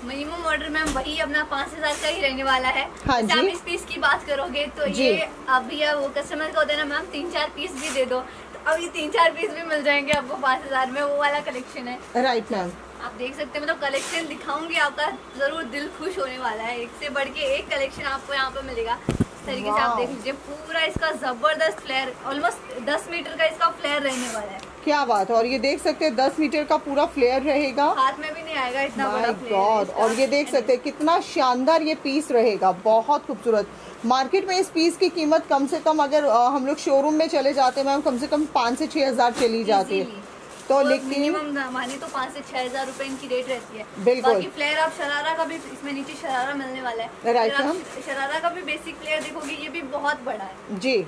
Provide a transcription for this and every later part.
Minimum order ma'am वही अपना 5,000 का ही रहने वाला है। हाँ जी। आप इस पीस की बात करोगे तो ये अभी वो कस्टमर को होता है ना मैम 3-4 पीस भी दे दो, तो अब ये 3-4 पीस भी मिल जाएंगे आपको 5,000 में, वो वाला कलेक्शन है। राइट मैम, आप देख सकते हैं, मतलब कलेक्शन दिखाऊंगी आपका जरूर दिल खुश होने वाला है। एक से बढ़ के एक कलेक्शन आपको यहाँ पे मिलेगा। इस तरीके से आप देख लीजिए, पूरा इसका जबरदस्त फ्लेयर, ऑलमोस्ट 10 मीटर का इसका फ्लेयर रहने वाला है। क्या बात है। और ये देख सकते हैं 10 मीटर का पूरा फ्लेयर रहेगा, हाथ में भी नहीं आएगा इतना बड़ा फ्लेयर। गॉड। और ये देख सकते हैं कितना शानदार ये पीस रहेगा, बहुत खूबसूरत। मार्केट में इस पीस की कीमत कम से कम अगर हम लोग शोरूम में चले जाते हैं मैम, कम से कम 5 से 6 हज़ार चली जाती है। तो लेकिन मिनिमम मानी तो 5 से 6 हज़ार रुपए इनकी रेट रहती है। बिल्कुल। बाकी फ्लेयर आप शरारा का भी, इसमें नीचे शरारा मिलने वाला है। Right ma'am. शरारा का भी बेसिक फ्लेयर देखोगे, ये भी बहुत बड़ा है जी।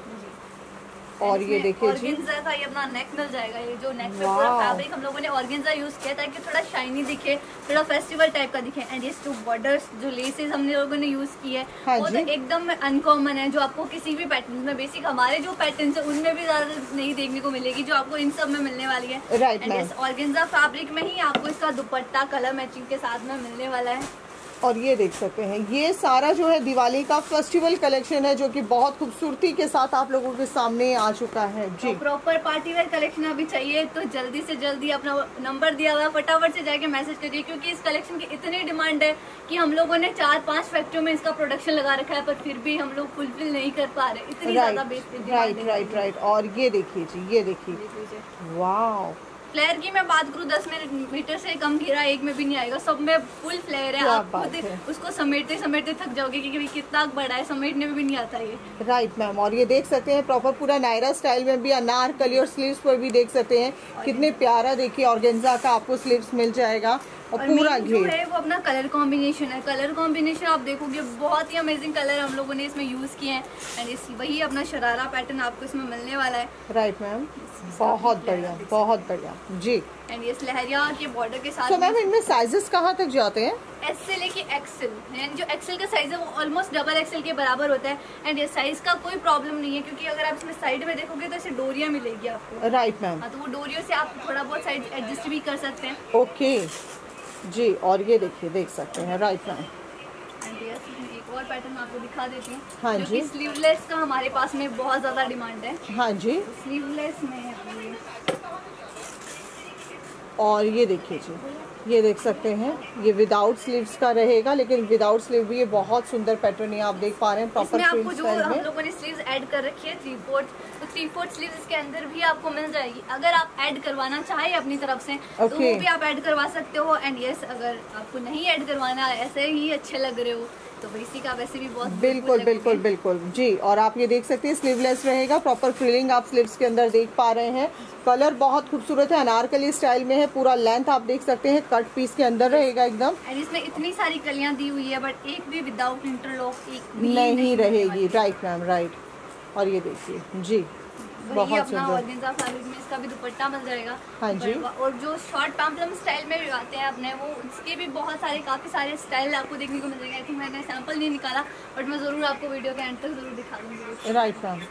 और ये देखिए जी, ऑर्गेन्जा का ये अपना नेक मिल जाएगा। ये जो नेक पे पूरा फैब्रिक हम लोगों ने ऑर्गेन्जा यूज किया ताकि थोड़ा शाइनी दिखे, थोड़ा फेस्टिवल टाइप का दिखे। एंड ये टू बॉर्डर्स जो लेसेस हमने लोगों ने यूज की है, वो तो एकदम अनकॉमन है, जो आपको किसी भी पैटर्न में, बेसिक हमारे जो पैटर्न है उनमें भी ज्यादा नहीं देखने को मिलेगी, जो आपको इन सब में मिलने वाली है। राइट। एंड ऑर्गेन्जा फैब्रिक में ही आपको इसका दुपट्टा कलर मैचिंग के साथ में मिलने वाला है। और ये देख सकते हैं ये सारा जो है दिवाली का फेस्टिवल कलेक्शन है, जो कि बहुत खूबसूरती के साथ आप लोगों के सामने आ चुका है जी। तो प्रॉपर पार्टी वेयर कलेक्शन अभी चाहिए तो जल्दी से जल्दी अपना नंबर दिया हुआ फटाफट से जाके मैसेज करिए, क्योंकि इस कलेक्शन की इतनी डिमांड है कि हम लोगों ने 4-5 फैक्ट्रियों में इसका प्रोडक्शन लगा रखा है, पर फिर भी हम लोग फुलफिल नहीं कर पा रहे, इतनी ज्यादा बेस्ट। राइट। और ये देखिए जी, ये देखिए, वाह। फ्लेयर की मैं बात करूँ, 10 मीटर से कम घेरा एक में भी नहीं आएगा, सब में फुल फ्लेयर है। आप खुद उसको समेटते समेटते थक जाओगे क्योंकि कितना बड़ा है, समेटने में भी नहीं आता ये। Right ma'am. और ये देख सकते हैं प्रॉपर पूरा नायरा स्टाइल में भी, अनारकली और स्लीव्स पर भी देख सकते हैं कितने प्यारा, देखिए ऑर्गेन्जा का आपको स्लीव्स मिल जाएगा। और पूरा घेर है वो अपना कलर कॉम्बिनेशन है। कलर कॉम्बिनेशन आप देखोगे बहुत ही अमेजिंग कलर हम लोगों ने इसमें यूज किए हैं। एंड वही अपना शरारा पैटर्न आपको इसमें मिलने वाला है। राइट मैम, बहुत बढ़िया जी। एंड ये लहरिया के बॉर्डर के साथ। तो मैम इनमें साइजेस कहाँ तक जाते हैं? एस से लेके एक्सेल, यानी जो एक्सेल का साइज है वो ऑलमोस्ट डबल एक्सेल के बराबर होता है। एंड ये साइज का कोई प्रॉब्लम नहीं है, क्योंकि अगर आप इसमें साइड में देखोगे तो ऐसे डोरियां मिलेगी आपको। Right ma'am. तो वो डोरियों से आप थोड़ा बहुत साइज एडजस्ट भी कर सकते हैं। ओके जी। और ये देखिए, देख सकते हैं। Right ma'am. एक और पैटर्न आपको दिखा देती हूँ। हाँ जो जी। कि स्लीवलेस का हमारे पास में बहुत ज्यादा डिमांड है। हाँ जी। स्लीवलेस में और ये देखिए जी, ये देख सकते हैं, ये विदाउट स्लीव्स का रहेगा, लेकिन विदाउट स्लीव भी ये बहुत सुंदर पैटर्न है, आप देख पा रहे हैं प्रॉपर इसमें आपको जो हम लोगों ने स्लीव्स ऐड कर रखी है 3/4, तो 3/4 स्लीव्स इसके अंदर भी आपको मिल जाएगी। अगर आप ऐड करवाना चाहे अपनी तरफ से तो वो भी आप ऐड करवा सकते हो। एंड यस, अगर आपको नहीं ऐड करवाना, ऐसे ही अच्छे लग रहे हो तो वैसी का वैसे भी बहुत बिल्कुल जी। और आप ये देख सकते हैं स्लीवलेस रहेगा, प्रॉपर फ्रिलिंग आप स्लीव्स के अंदर देख पा रहे हैं। कलर बहुत खूबसूरत है, अनारकली स्टाइल में है, पूरा लेंथ आप देख सकते हैं, कट पीस के अंदर रहेगा एकदम। एंड इसमें इतनी सारी कलियां दी हुई है, बट एक भी विदाउट इंटरलॉक एक भी नहीं रहेगी। Right ma'am, right. और ये देखिए जी, बहुत सुंदर। ऑर्गेन्जा फैब्रिक में इसका भी दुपट्टा मिल जाएगा। हाँ जी। और जो शॉर्ट पैम्पलम स्टाइल में भी आते हैं अपने, वो उसके भी बहुत सारे काफी सारे स्टाइल आपको देखने को मिल जाएगा। आई थिंक मैंने सैंपल नहीं निकाला, बट मैं जरूर आपको वीडियो के एंड तक जरूर दिखा दूंगी। Right ma'am.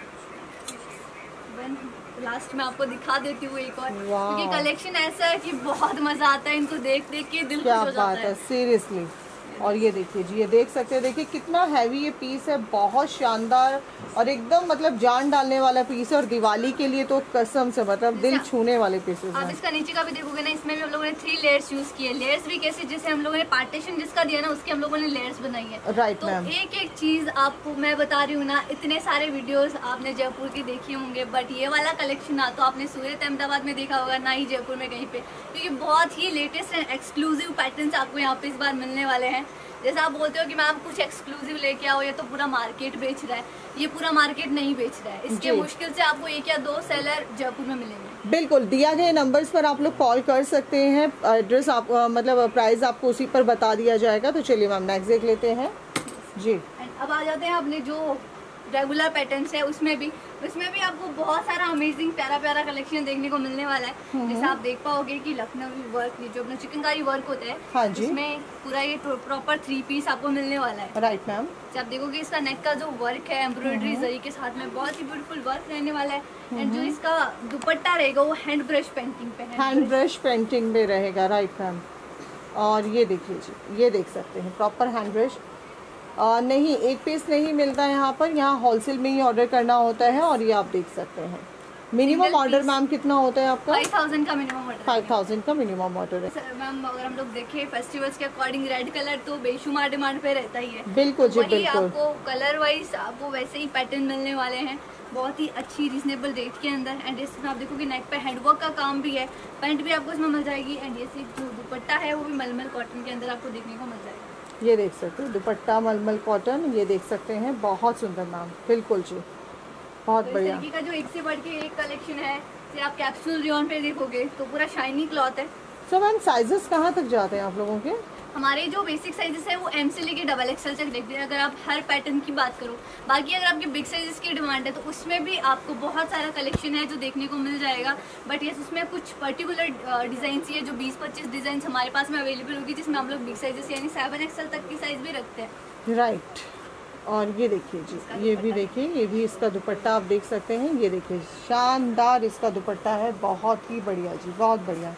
लास्ट में आपको दिखा देती हूँ एक और, क्योंकि कलेक्शन ऐसा है कि बहुत मजा आता है इनको देख देख के, दिल खुश हो जाता है। क्या बात है, सीरियसली। और ये देखिए जी, ये देख सकते हैं, देखिए कितना हैवी ये पीस है, बहुत शानदार और एकदम मतलब जान डालने वाला पीस है। और दिवाली के लिए तो कसम से मतलब दिल छूने वाले पीसेस हैं। आप इसका नीचे का भी देखोगे ना, इसमें भी हम लोगों ने 3 लेयर्स यूज किए। लेयर्स भी कैसे, जैसे हम लोगों ने पार्टीशन जिसका दिया ना, उसके हम लोगों ने लेयर्स बनाई है। राइट तो मैम। एक एक चीज आपको मैं बता रही हूँ ना, इतने सारे वीडियोस आपने जयपुर की देखी होंगे, बट ये वाला कलेक्शन ना तो आपने सूरत अहमदाबाद में देखा होगा, ना ही जयपुर में कहीं पे, क्योंकि बहुत ही लेटेस्ट एंड एक्सक्लूसिव पैटर्न्स आपको यहाँ पे इस बार मिलने वाले हैं। जैसा आप बोलते हो कि मैम कुछ एक्सक्लूसिव लेके आओ, ये तो पूरा मार्केट बेच रहा है, ये पूरा मार्केट नहीं बेच रहा है। इसके मुश्किल से आपको 1 या 2 सेलर जयपुर में मिलेंगे। बिल्कुल, दिया गए नंबर्स पर आप लोग कॉल कर सकते हैं, एड्रेस आप मतलब प्राइस आपको उसी पर बता दिया जाएगा। तो चलिए मैम नेक्स्ट देख लेते हैं जी। अब आ जाते हैं अपने जो रेगुलर पैटर्न्स है, उसमें भी आपको बहुत सारा अमेजिंग प्यारा प्यारा कलेक्शन देखने को मिलने वाला है। जैसे आप देख पाओगे कि लखनवी वर्क, ये जो अपना चिकनकारी वर्क होता है, हाँ जी, इसमें पूरा ये प्रॉपर 3 पीस आपको मिलने वाला है। Right ma'am. आप देखोगे इसका नेक का जो वर्क है, एम्ब्रॉयडरी जरी के साथ में बहुत ही ब्यूटीफुल वर्क रहने वाला है। एंड जो इसका दुपट्टा रहेगा वो हैंड ब्रश पेंटिंग पे है, हैंड ब्रश पेंटिंग में रहेगा। Right ma'am. और ये देखिए जी, ये देख सकते हैं प्रॉपर हैंड ब्रश। नहीं, एक पीस नहीं मिलता है यहाँ पर, यहाँ होलसेल में ही ऑर्डर करना होता है। और ये आप देख सकते हैं मिनिमम ऑर्डर मैम कितना होता है आपका? 5000 का मिनिमम ऑर्डर। 5000 का मिनिमम ऑर्डर है मैम। अगर हम लोग देखें फेस्टिवल्स के अकॉर्डिंग रेड कलर तो बेशुमार डिमांड पे रहता ही है। बिल्कुल जी, वही बिल्कुल। आपको कलर वाइज आपको वैसे ही पैटर्न मिलने वाले हैं, बहुत ही अच्छी रीजनेबल रेट के अंदर। एंड इसमें आप देखोगे नेक पे हैंडवर्क का काम भी है, पैंट भी आपको इसमें मिल जाएगी। एंड ये जो दुपट्टा है वो भी मलमल कॉटन के अंदर आपको देखने को मिल जाएगा। ये देख सकते हैं दुपट्टा मलमल कॉटन, ये देख सकते हैं बहुत सुंदर मैम, बिल्कुल जी, बहुत तो बढ़िया। इस तरीके का जो एक से बढ़ के एक कलेक्शन है, जैसे आप कैप्सूल रियॉन पे देखोगे तो पूरा शाइनी क्लॉथ है। सो मैम साइजेस कहाँ तक जाते हैं आप लोगों के? हमारे जो बेसिक साइजेस है वो एम से लेके डबल एक्सएल तक देखते हैं, अगर आप हर पैटर्न की बात करो। बाकी अगर आपकी बिग साइजेस की डिमांड है तो उसमें भी आपको बहुत सारा कलेक्शन है जो देखने को मिल जाएगा। बट यस, उसमें कुछ पर्टिकुलर डिजाइन ही है जो 20-25 डिजाइन हमारे पास में अवेलेबल होगी, जिसमें हम लोग बिग साइजेस यानी 7 एक्सएल तक की साइज भी रखते हैं। राइट। और ये देखिए जी, ये भी देखिए, ये भी इसका दुपट्टा आप देख सकते हैं। ये देखिए शानदार इसका दुपट्टा है, बहुत ही बढ़िया जी, बहुत बढ़िया।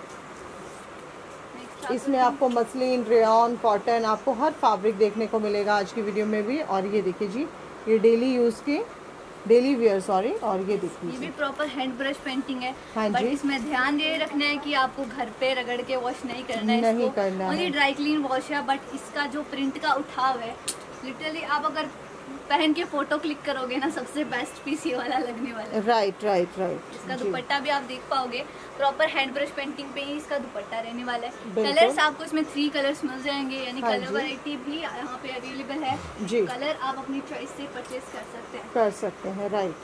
इसमें आपको मसलिन, रेयॉन, कॉटन, आपको हर फैब्रिक देखने को मिलेगा आज की वीडियो में भी। और ये देखिए जी, ये डेली यूज की, डेली वेयर सॉरी। और ये देखिए ये भी प्रॉपर हैंड ब्रश पेंटिंग है। हाँ बट जी। इसमें ध्यान ये रखना है कि आपको घर पे रगड़ के वॉश नहीं करना है, नहीं करना है। ओनली ड्राई क्लीन वॉश है। बट इसका जो प्रिंट का उठाव है, लिटरली आप अगर पहन के फोटो क्लिक करोगे ना, सबसे बेस्ट पीस ये वाला लगने वाला है। Right right right. इसका दुपट्टा भी आप देख पाओगे, प्रॉपर हैंड ब्रश पेंटिंग पे ही इसका दुपट्टा रहने वाला है। बिल्कुल। कलर्स आपको इसमें 3 कलर्स मिल जाएंगे, यानी हाँ कलर जी। वैरायटी भी यहाँ पे अवेलेबल है जी। कलर आप अपनी चॉइस से परचेज कर सकते हैं। कर सकते हैं, राइट।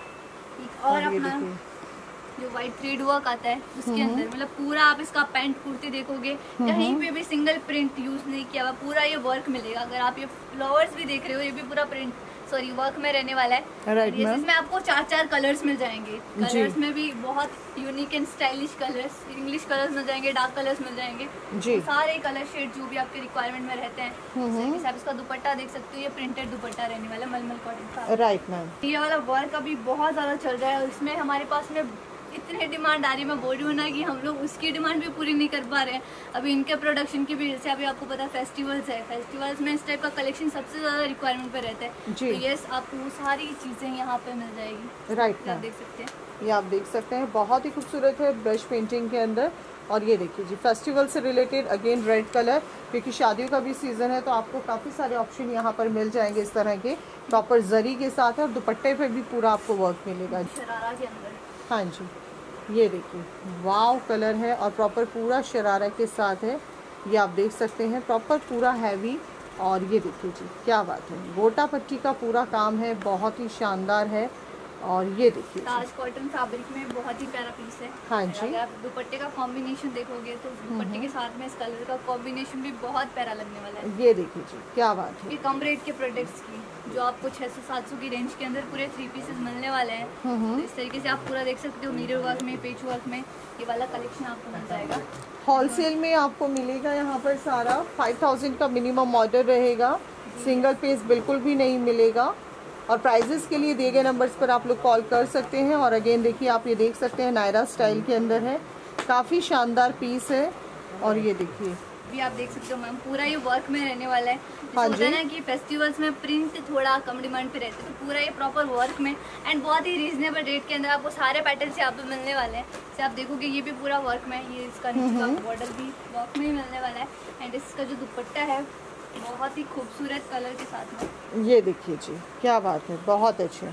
और ये अपना देखिए, जो व्हाइट थ्रेड वर्क आता है उसके अंदर, मतलब पूरा आप इसका पैंट कुर्ती देखोगे कहीं पे भी सिंगल प्रिंट यूज नहीं किया हुआ, पूरा ये वर्क मिलेगा। अगर आप ये फ्लावर्स भी देख रहे हो, ये भी पूरा प्रिंट सॉरी वर्क में रहने वाला है। Right ma'am. इसमें आपको 4 कलर्स मिल जाएंगे। कलर्स में भी बहुत unique and stylish colours, English colours मिल जाएंगे, डार्क कलर्स मिल जाएंगे जी। तो सारे कलर शेड जो भी आपके रिक्वायरमेंट में रहते हैं। जैसे आप इसका दुपट्टा देख सकते हो, ये प्रिंटेड दुपट्टा रहने वाला मलमल कॉटन का। Right ma'am. ये वाला वर्क अभी बहुत ज्यादा चल रहा है और इसमें हमारे पास में इतने डिमांड आ रही है, मैं बोल रही हूँ ना कि हम लोग उसकी डिमांड भी पूरी नहीं कर पा रहे हैं अभी इनके प्रोडक्शन की वजह से। अभी आपको पता है फेस्टिवल्स है, फेस्टिवल्स में इस टाइप का कलेक्शन सबसे ज्यादा रिक्वायरमेंट पे रहता है। जी। तो यस, आपको वो सारी चीजें यहाँ पे मिल जाएगी। राइट आप मैम। देख सकते हैं, ये आप देख सकते हैं, बहुत ही खूबसूरत है ब्रश पेंटिंग के अंदर। और ये देखिए जी, फेस्टिवल से रिलेटेड अगेन रेड कलर, क्योंकि शादियों का भी सीज़न है तो आपको काफ़ी सारे ऑप्शन यहाँ पर मिल जाएंगे इस तरह के प्रॉपर जरी के साथ। और दुपट्टे पे भी पूरा आपको वर्क मिलेगा। शरारा के अंदर। हाँ जी, ये देखिए वाव कलर है और प्रॉपर पूरा शरारा के साथ है। ये आप देख सकते हैं प्रॉपर पूरा हैवी। और ये देखिए जी, क्या बात है, गोटा पट्टी का पूरा काम है, बहुत ही शानदार है। और ये देखिए ताज कॉटन फैब्रिक में बहुत ही प्यारा पीस है। हाँ जी। अगर आप दुपट्टे का कॉम्बिनेशन देखोगे तो दुपट्टे के साथ में इस कलर का कॉम्बिनेशन भी बहुत प्यारा लगने वाला है। ये देखिए जी, क्या बात है। ये कम रेट के प्रोडक्ट्स की जो आपको 600-700 की रेंज के अंदर पूरे 3 पीसेस मिलने वाले हैं। तो इस तरीके से आप पूरा देख सकते हो, मिरर वर्क में, पेच वर्क में ये वाला कलेक्शन आपको मिल जाएगा। होलसेल में आपको मिलेगा यहाँ पर सारा। 5000 का मिनिमम ऑर्डर रहेगा, सिंगल पीस बिल्कुल भी नहीं मिलेगा। और प्राइजेस के लिए दिए गए नंबर्स पर आप लोग कॉल कर सकते हैं। और अगेन देखिए, आप ये देख सकते हैं नायरा स्टाइल के अंदर है, काफ़ी शानदार पीस है। और ये देखिए भी आप देख सकते हो मैम, पूरा ये वर्क में रहने वाला है। हाँ होता है जी। ना कि फेस्टिवल्स में प्रिंट थोड़ा कम डिमांड पे रहते हैं, तो पूरा ये प्रॉपर वर्क में एंड बहुत ही रीजनेबल रेट के अंदर आपको सारे पैटर्न से आप मिलने वाले हैं। जैसे आप देखोगे ये भी पूरा वर्क में, ये इसका नीचे का बॉर्डर भी वर्क में ही मिलने वाला है। एंड इसका जो दुपट्टा है बहुत ही खूबसूरत कलर के साथ में। ये देखिए जी, क्या बात है, बहुत अच्छे।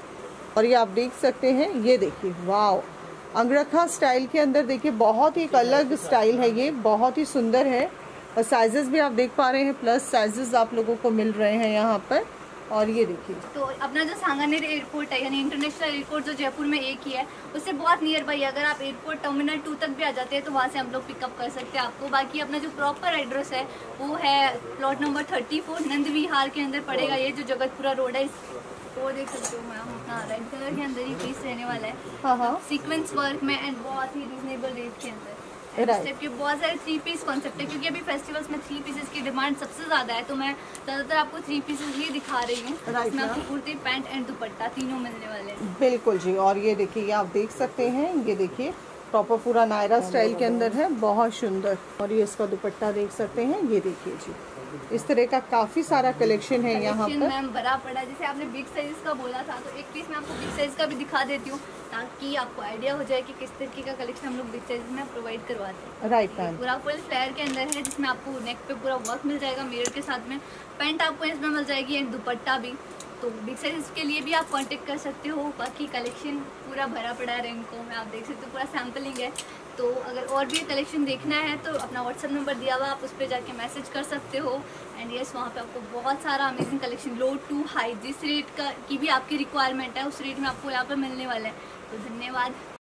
और ये आप देख सकते हैं, ये देखिए वाव, अंगरखा स्टाइल के अंदर देखिए, बहुत ही एक अलग स्टाइल है, ये बहुत ही सुंदर है। और साइजेस भी आप देख पा रहे हैं, प्लस साइजेस आप लोगों को मिल रहे हैं यहाँ पर। और ये देखिए, तो अपना जो सांगानेर एयरपोर्ट है, यानी इंटरनेशनल एयरपोर्ट जो जयपुर में एक ही है, उससे बहुत नियर बाई अगर आप एयरपोर्ट टर्मिनल 2 तक भी आ जाते हैं तो वहाँ से हम लोग पिकअप कर सकते हैं आपको। बाकी अपना जो प्रॉपर एड्रेस है वो है प्लॉट नंबर 34 नंद विहार के अंदर पड़ेगा। ये जो जगतपुरा रोड है, वो देख सकते हो मैम, अपना रेड कलर के अंदर ही पीस रहने वाला है। हाँ सीक्वेंस वर्क में एंड बहुत ही रीजनेबल रेट के अंदर। Right. इस टाइप के बहुत सारे 3 पीस कॉन्सेप्ट है, क्योंकि अभी फेस्टिवल्स में 3 पीसेस की डिमांड सबसे ज़्यादा है, तो मैं ज़्यादातर आपको 3 पीसेस ही दिखा रही हूँ। Right, इसमें आपको ma'am. कुर्ती, पैंट एंड दुपट्टा तीनों मिलने वाले हैं। बिल्कुल जी। और ये देखिए, ये आप देख सकते हैं, ये देखिए प्रॉपर पूरा नायरा स्टाइल के अंदर है, बहुत सुंदर। और ये इसका दुपट्टा देख सकते हैं, ये देखिए जी, इस तरह का काफी सारा कलेक्शन है यहाँ पर। मैम बड़ा पड़ा, जैसे आपने बिग साइज का बोला था तो एक पीस मैं आपको बिग साइज का भी दिखा देती हूँ ताकि आपको आइडिया हो जाए कि किस तरीके का कलेक्शन हम लोग बिग साइज में प्रोवाइड करवाते हैं। Right ma'am. पूरा फुल फ्लेयर के अंदर है, जिसमें आपको नेक पे पूरा वर्क मिल जाएगा मिरर के साथ में, पैंट आपको इसमें मिल जाएगी एंड दुपट्टा भी। तो बिग साइज के लिए भी आप कांटेक्ट कर सकते हो। बाकी कलेक्शन पूरा भरा पड़ा है रैंकों में, आप देख सकते हो पूरा सैम्पलिंग है। तो अगर और भी कलेक्शन देखना है तो अपना व्हाट्सअप नंबर दिया हुआ, आप उस पर जाके मैसेज कर सकते हो। एंड यस, वहाँ पे आपको बहुत सारा amazing collection low to high जिस रेट का की भी आपकी रिक्वायरमेंट है उस रेट में आपको यहाँ पे मिलने वाला है। तो धन्यवाद।